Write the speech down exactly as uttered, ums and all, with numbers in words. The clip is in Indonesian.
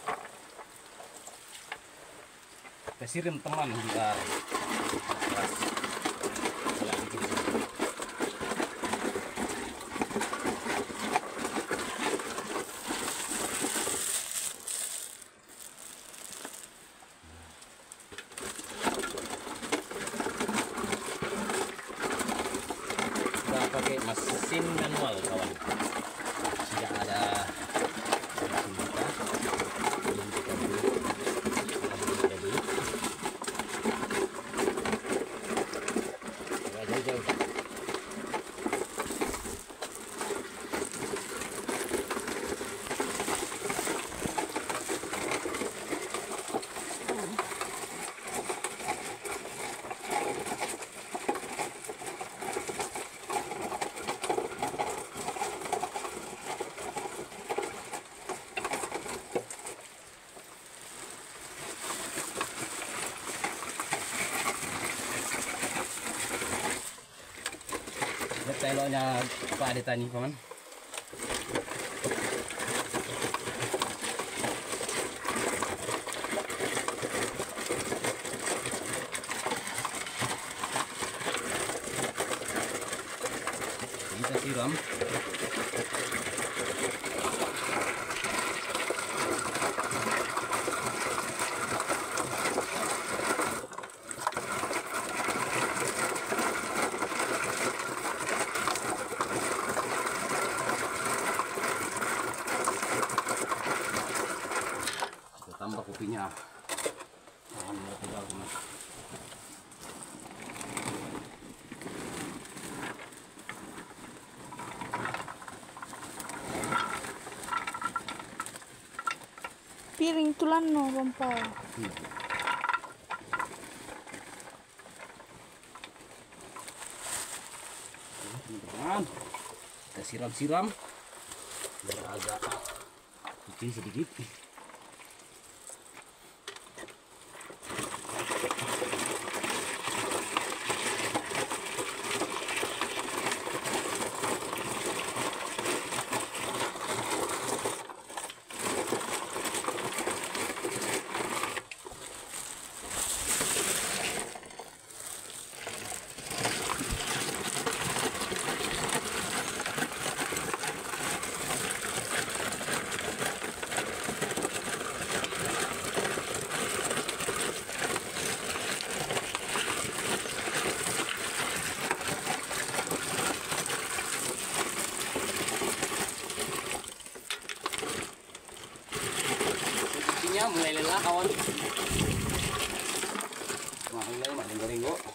Kita sirim teman biar keras. Kita pakai mesin manual kawan, tidak ada mesin kita. Belum kita beli, kita belum kita beli. Coba jauh-jauh. Lihat teloknya Pak Ade tani kawan. Kita siram. Tambah kopinya. Jangan lupa tinggal teman. Piring tulan no rompa. Hmm. Teman-teman, kita siram-siram biar agak putih sedikit. Mulai lelah kawan. Mulai lelah, makin goreng kok.